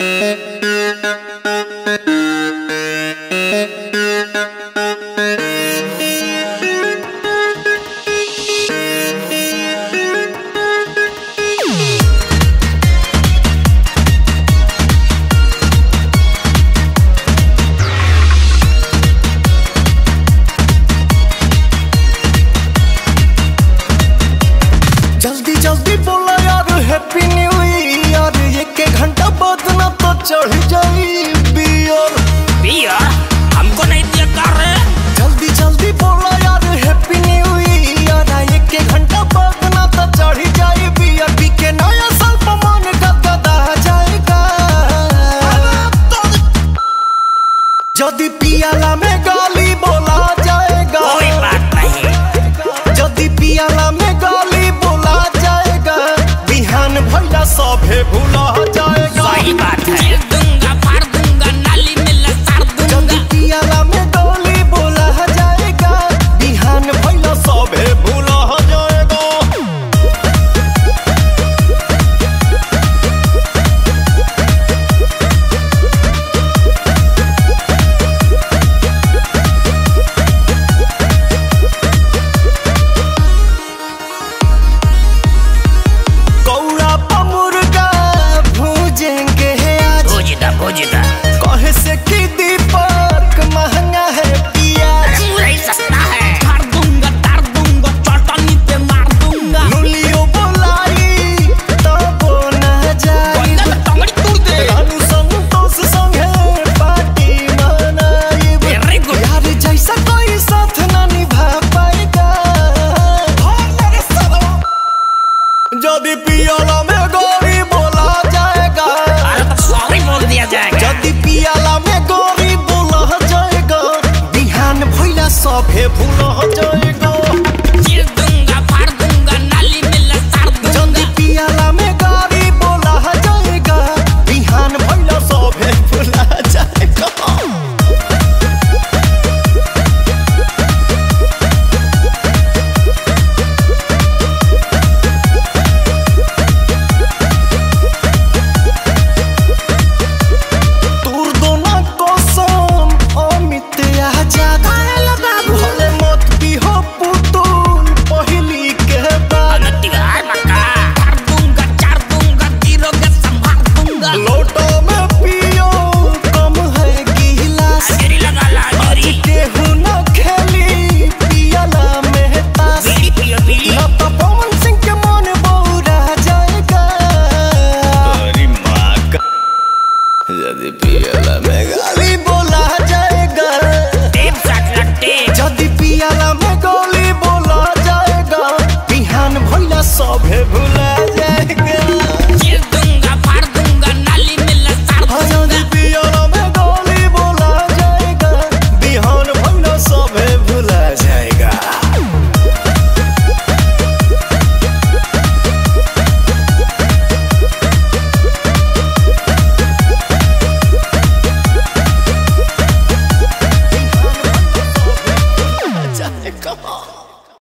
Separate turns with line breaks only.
जल्दी जल्दी बोला यार हैप्पी न्यू ईयर, एक घंटा बाद ना तो चढ़ जाई बियर।
बियर हमको नहीं दिया कर रहे।
जल्दी जल्दी बोला यार हैप्पी न्यू ईयर, एक घंटा बाद ना तो चढ़ जाई बियर। पी के नया साल पर मन गदगदा जाएगा, जल्दी पियाला में गाली बोला जाएगा।
कोई बात नहीं,
जल्दी पियाला में गाली बोला जाएगा, बिहान भैया सभे भूला जाएगा।
सही बात है। चिर दूंगा, फाड़ दूंगा, नाली में लसार दूंगा।
जल्दी पियाला में गाली बोला जाएगा, बिहान भैया सभे भूला जाएगा। कौड़ा मुर्गा भूजेंगे आज,
भोजदा
कहे से कि दीपक महंगा है प्याज।
पूरा ही सस्ता है। फाड़ दूंगा, तार दूंगा, चटनी पे मार दूंगा।
लुलियो बोलाई तब न जाई,
बंदा में टंगड़ी तोड़ दे।
रानू संतोष संगे पार्टी मनाई।
Very good।
यार जैसा कोई साथ ना निभा पाएगा, जल्दी पियाला में गोरी बोला जाएगा।
अरे तो सॉरी बोल दिया जाएगा।
जल्दी पियाला में गोरी बोला जाएगा, बिहान भैया सभे भूला